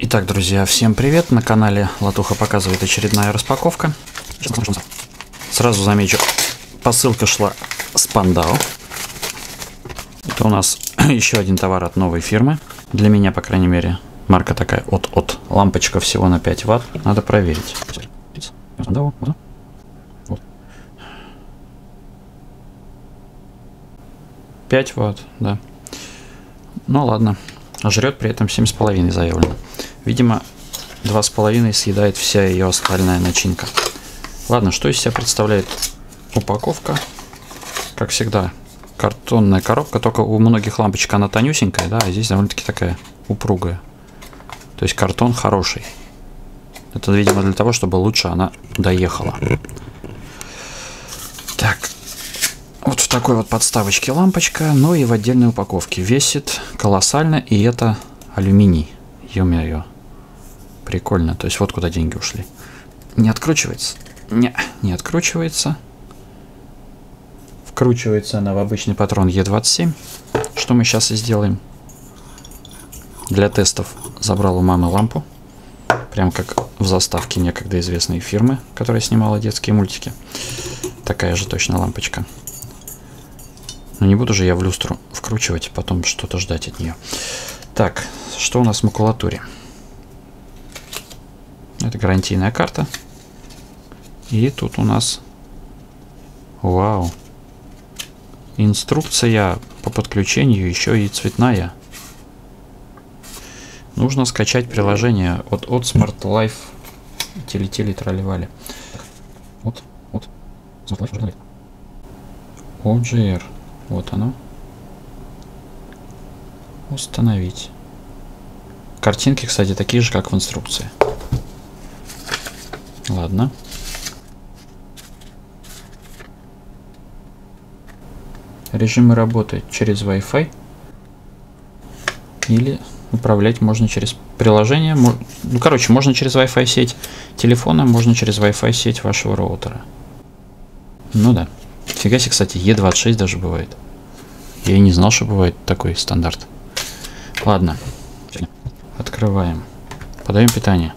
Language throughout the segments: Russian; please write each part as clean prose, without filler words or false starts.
Итак, друзья, всем привет! На канале Латуха показывает очередная распаковка. Сразу замечу, посылка шла с Пандао. Это у нас еще один товар от новой фирмы. Для меня, по крайней мере, марка такая от. Лампочка всего на 5 ватт. Надо проверить. 5 ватт, да. Ну ладно. Жрет при этом 7,5 заявлено. Видимо, 2,5 съедает вся ее остальная начинка. Ладно, что из себя представляет упаковка? Как всегда, картонная коробка, только у многих лампочек она тонюсенькая, да, а здесь довольно-таки такая упругая. То есть картон хороший. Это, видимо, для того, чтобы лучше она доехала. Так, вот в такой вот подставочке лампочка, но и в отдельной упаковке. Весит колоссально, и это алюминий. Ё-моё. Прикольно. То есть вот куда деньги ушли. Не откручивается? Не откручивается. Вкручивается она в обычный патрон Е27. Что мы сейчас и сделаем. Для тестов забрал у мамы лампу. Прям как в заставке некогда известной фирмы, которая снимала детские мультики. Такая же точно лампочка. Но не буду же я в люстру вкручивать, потом что-то ждать от нее. Так, что у нас в макулатуре? Это гарантийная карта. И тут у нас... Вау! Инструкция по подключению еще и цветная. Нужно скачать приложение от Smart Life. Телетели тролливали. Вот. Smart Life. OGR. Вот оно. Установить. Картинки, кстати, такие же, как в инструкции. Ладно. Режимы работы через Wi-Fi. Или управлять можно через приложение. Ну, короче, можно через Wi-Fi сеть телефона, можно через Wi-Fi сеть вашего роутера. Ну да. Фига себе, кстати, Е26 даже бывает. Я и не знал, что бывает такой стандарт. Ладно. Открываем. Подаем питание.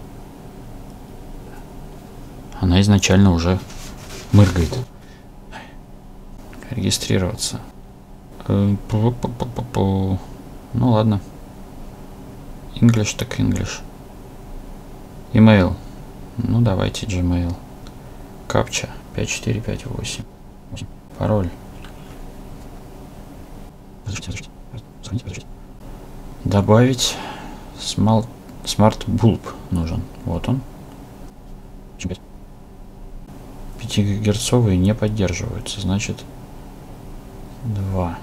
Она изначально уже мыргает. Регистрироваться. Ну ладно. English так English. Email. Ну давайте Gmail. Капча 5458. Пароль. Добавить Smart Bulb нужен. Вот он. 5-герцовые не поддерживаются. Значит 2.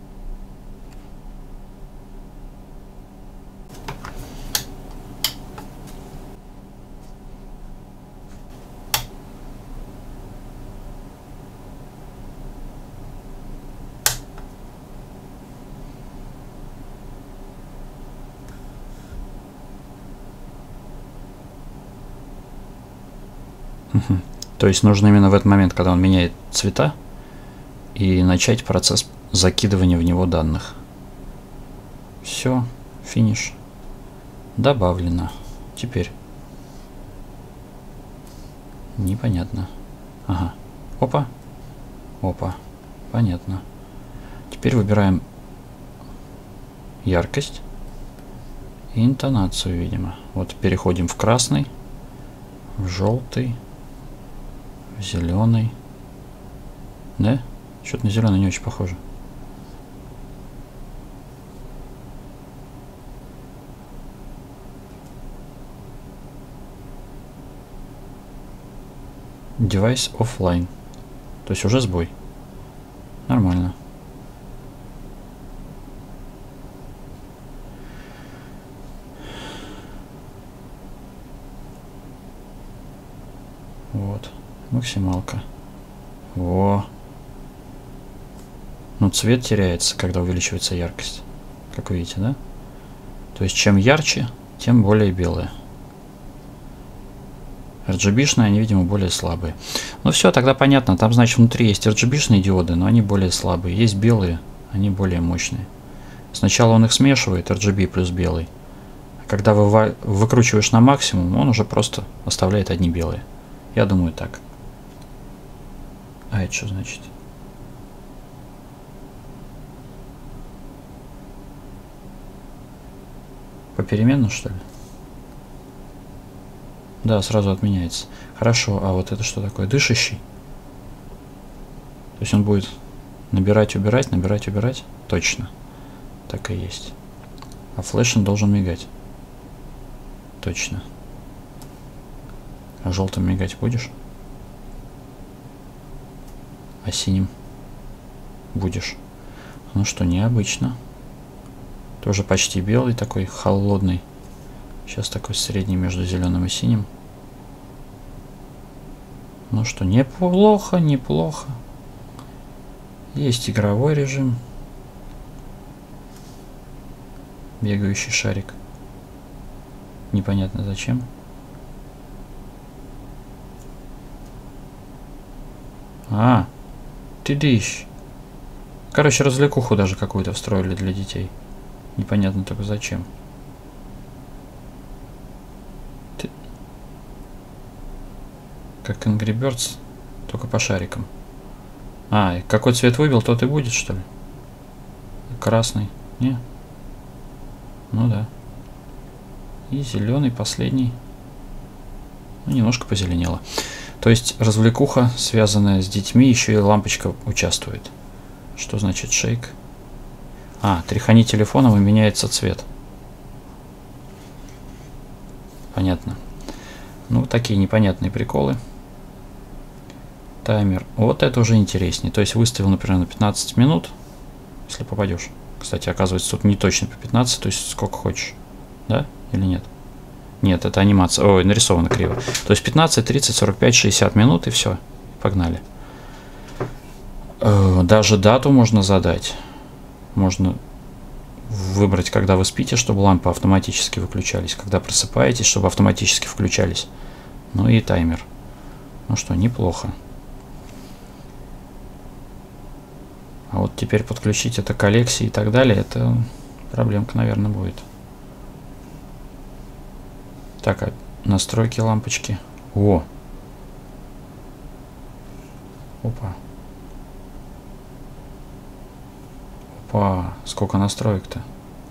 То есть нужно именно в этот момент, когда он меняет цвета, и начать процесс закидывания в него данных. Все, финиш. Добавлено. Теперь. Непонятно. Ага. Опа. Опа. Понятно. Теперь выбираем яркость и интонацию, видимо. Вот переходим в красный, в желтый, в зеленый. Да? Что-то на зеленый не очень похоже. Device offline. То есть уже сбой. Нормально. Вот. Максималка. Во. Ну, цвет теряется, когда увеличивается яркость. Как вы видите, да? То есть, чем ярче, тем более белые. RGB-шные, они, видимо, более слабые. Ну все, тогда понятно. Там, значит, внутри есть RGB-шные диоды, но они более слабые. Есть белые, они более мощные. Сначала он их смешивает, RGB плюс белый. Когда выкручиваешь на максимум, он уже просто оставляет одни белые. Я думаю так. А это что значит? Попеременно, что ли? Да, сразу отменяется. Хорошо, а вот это что такое? Дышащий? То есть он будет набирать, убирать, набирать, убирать? Точно. Так и есть. А флеш он должен мигать. Точно. А желтым мигать будешь? А синим будешь? Ну что, необычно. Тоже почти белый, такой холодный. Сейчас такой средний между зеленым и синим. Ну что, неплохо, неплохо. Есть игровой режим. Бегающий шарик. Непонятно зачем. А, ты дышь. Короче, развлекуху даже какую-то встроили для детей. Непонятно только зачем. Как Angry Birds, только по шарикам. А, какой цвет выбил, тот и будет, что ли? Красный. Не? Ну да. И зеленый последний. Ну, немножко позеленело. То есть развлекуха, связанная с детьми, еще и лампочка участвует. Что значит шейк? А, тряхани телефоном и меняется цвет. Понятно. Ну, такие непонятные приколы. Таймер. Вот это уже интереснее. То есть выставил, например, на 15 минут, если попадешь. Кстати, оказывается, тут не точно по 15, то есть сколько хочешь. Да? Или нет? Нет, это анимация. Ой, нарисовано криво. То есть 15, 30, 45, 60 минут и все. Погнали. Даже дату можно задать. Можно выбрать, когда вы спите, чтобы лампы автоматически выключались. Когда просыпаетесь, чтобы автоматически включались. Ну и таймер. Ну что, неплохо. А вот теперь подключить это к Алексе и так далее, это проблемка, наверное, будет. Так, а настройки лампочки. О! Опа. Опа. Сколько настроек-то?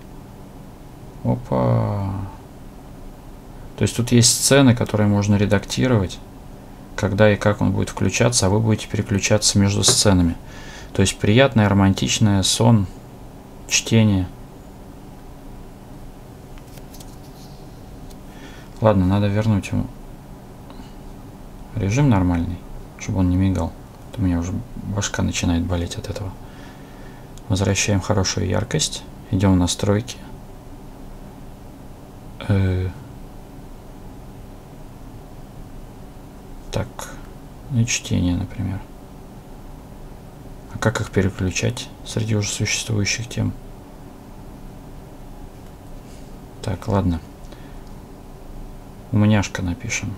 Опа. То есть тут есть сцены, которые можно редактировать, когда и как он будет включаться, а вы будете переключаться между сценами. То есть приятное, романтичное, сон, чтение. Ладно, надо вернуть ему режим нормальный, чтобы он не мигал. А то у меня уже башка начинает болеть от этого. Возвращаем хорошую яркость. Идем в настройки. Так, ну и чтение, например. А как их переключать среди уже существующих тем? Так, ладно. Умняшка напишем.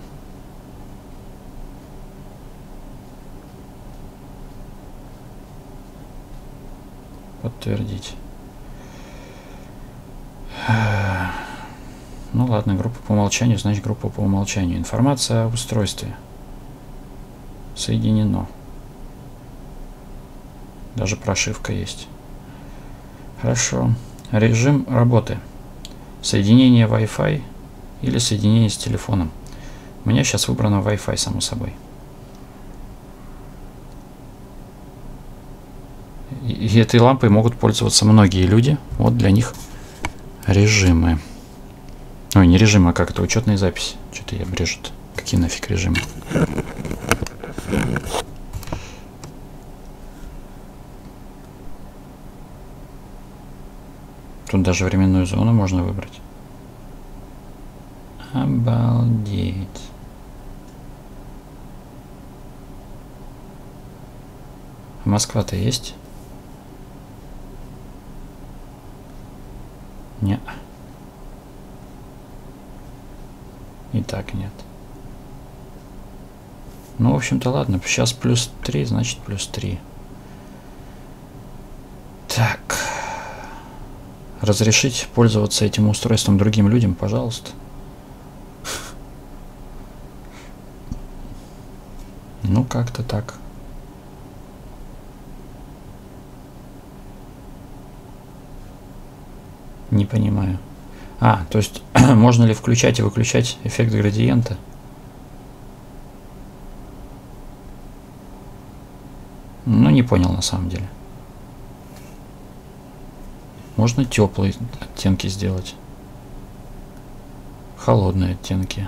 Подтвердить. Ну ладно, группа по умолчанию, значит группа по умолчанию. Информация о устройстве. Соединено. Даже прошивка есть. Хорошо. Режим работы. Соединение Wi-Fi или соединение с телефоном. У меня сейчас выбрано Wi-Fi, само собой. И этой лампой могут пользоваться многие люди. Вот для них режимы. Ой, не режимы, а как это? Учетные записи. Что-то я брежет. Какие нафиг режимы? Тут даже временную зону можно выбрать. Обалдеть. А Москва-то есть? Не. И так нет. Ну, в общем-то, ладно. Сейчас плюс 3, значит плюс 3. Так. разрешить пользоваться этим устройством другим людям, пожалуйста. Ну, как-то так. Не понимаю. А, то есть можно ли включать и выключать эффект градиента? Ну, не понял на самом деле. Можно теплые оттенки сделать. Холодные оттенки.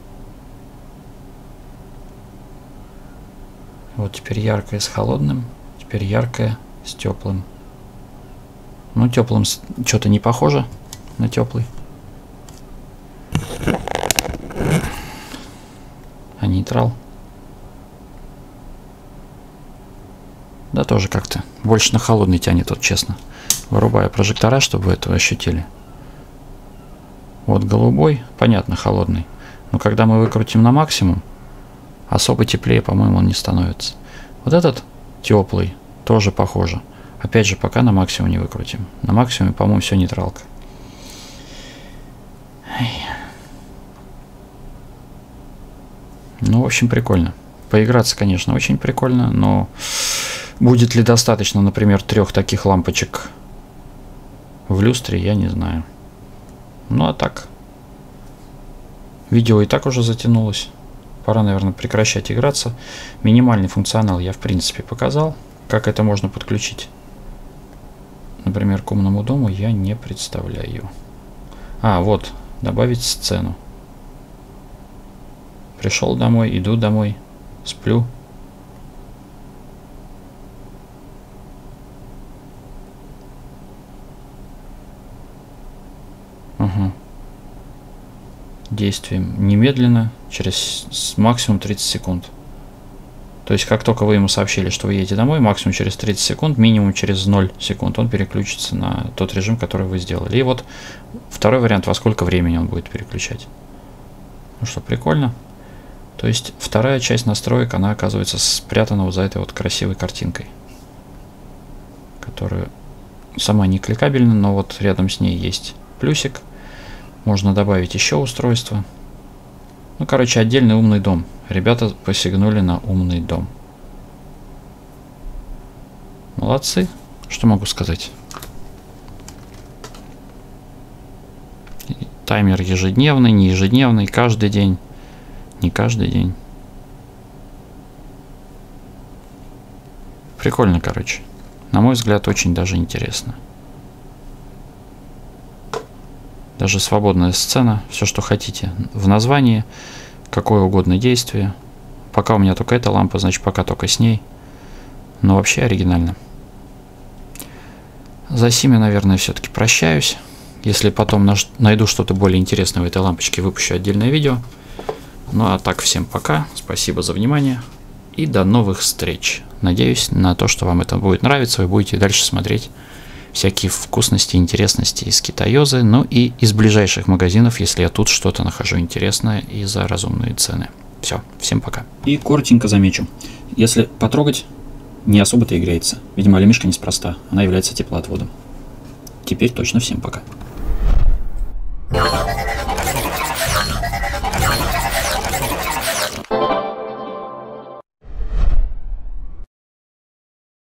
Вот теперь яркое с холодным, теперь яркое с теплым. Ну, теплым что-то не похоже на теплый. А нейтрал? Да, тоже как-то больше на холодный тянет, вот честно. Вырубаю прожектора, чтобы вы это ощутили. Вот голубой, понятно, холодный. Но когда мы выкрутим на максимум, особо теплее, по-моему, он не становится. Вот этот теплый, тоже похоже. Опять же, пока на максимум не выкрутим. На максимуме, по-моему, все нейтралка. Ну, в общем, прикольно. Поиграться, конечно, очень прикольно, но будет ли достаточно, например, 3 таких лампочек в люстре, я не знаю. Ну, а так. Видео и так уже затянулось. Пора, наверное, прекращать играться. Минимальный функционал я, в принципе, показал. Как это можно подключить, например, к умному дому, я не представляю. А, вот, добавить сцену. Пришел домой, иду домой, сплю. Угу. Действуем немедленно, через максимум 30 секунд. То есть, как только вы ему сообщили, что вы едете домой, максимум через 30 секунд, минимум через 0 секунд, он переключится на тот режим, который вы сделали. И вот второй вариант, во сколько времени он будет переключать. Ну что, прикольно. То есть, вторая часть настроек, она оказывается спрятана вот за этой вот красивой картинкой, которая сама не кликабельна, но вот рядом с ней есть плюсик. Можно добавить еще устройство. Ну, короче, отдельный умный дом. Ребята посягнули на умный дом. Молодцы. Что могу сказать? Таймер ежедневный, не ежедневный, каждый день. Не каждый день. Прикольно, короче. На мой взгляд, очень даже интересно. Даже свободная сцена, все, что хотите. В названии, какое угодно действие. Пока у меня только эта лампа, значит, пока только с ней. Но вообще оригинально. За сим я, наверное, все-таки прощаюсь. Если потом найду что-то более интересное в этой лампочке, выпущу отдельное видео. Ну а так, всем пока. Спасибо за внимание. И до новых встреч. Надеюсь на то, что вам это будет нравиться. Вы будете дальше смотреть всякие вкусности, интересности из Китайозы, ну и из ближайших магазинов, если я тут что-то нахожу интересное и за разумные цены. Все, всем пока. И коротенько замечу, если потрогать, не особо-то и греется. Видимо, алюмишка неспроста, она является теплоотводом. Теперь точно всем пока.